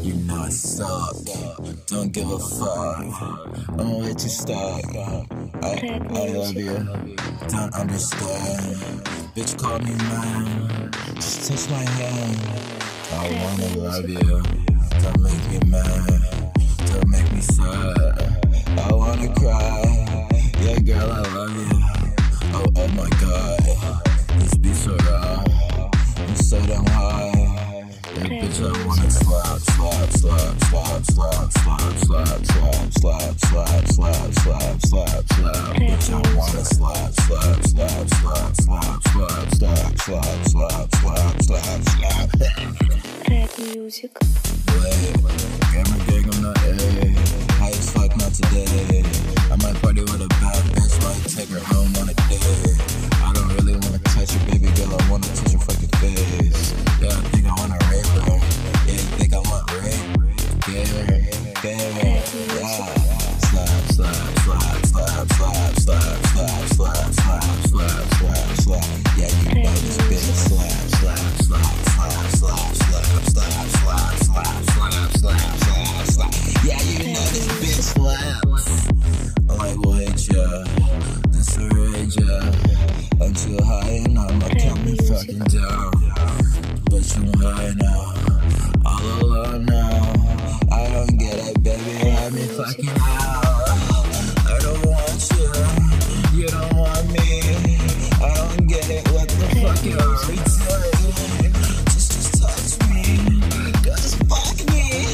You know I suck, don't give a fuck. I'm way too stuck. I love you, don't understand. Bitch call me man, just touch my hand. I wanna love you, don't make me mad, don't make me sad. I wanna cry, yeah girl I love you. Oh my god, this beat so raw, I'm so damn high. Yeah, bitch, I wanna slap, slap, slap, slap, slap, slap, slap, slap, slap, slap, slap, slap, slap, slap. Bitch, I wanna slap, slap, slap, slap, slap, slap, slap, slap, slap, slap, slap, slap. Red music. Wait, gamer gang, I'm not A. High as fuck, not today. I might party with a bad bitch, might take her home on a date. I don't really wanna touch her, baby girl, I wanna touch her fucking face. Yeah, I think I wanna rape her. Yeah, you think I want rape? Yeah, yeah. Slap, slap, slap, slap, slap, slap, slap, slap, slap, slap, slap, slap. Yeah, you know this bitch. Slap, slap, slap, slap, slap, slap, slap, slap, slap, slap, slap, slap, slap. Yeah, you know this bitch slaps. I will hate ya, this will rage ya. I'm too high and I'ma count me fucking down. But you high now, all alone now. I don't get it, baby, let me fucking out. I don't want you, you don't want me. I don't get it, what the fuck you are doing? Just touch me, just fuck me.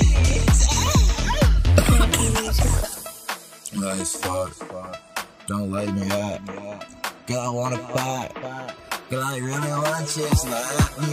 Nice fuck, don't light me up. Girl, I wanna fight. Girl, I really want you to slap me.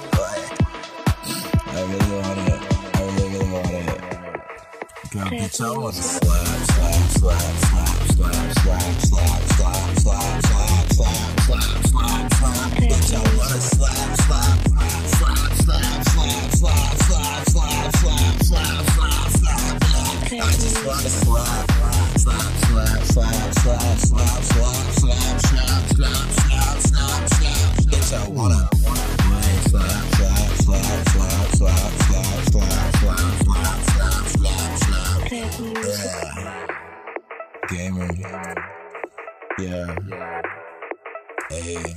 I really want it. I really want it. Girl, bitch, I wanna slap, slap, slap, slap, slap, slap, slap, slap, slap, slap, slap, slap, slap, slap. Bitch, I wanna slap, slap, slap, slap, slap, slap, slap, slap, slap, slap, slap, slap. I just wanna slap, slap, slap, slap, slap, slap, slap, slap, slap, slap, slap, slap, slap. Bitch, I wanna slap, slap, slap, slap, slap, slap, slap, slap, slap, slap, slap, slap. Yeah. Gamer. Yeah. Hey.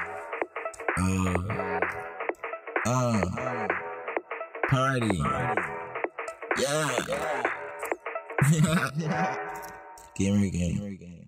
Party. Yeah. Gamer game.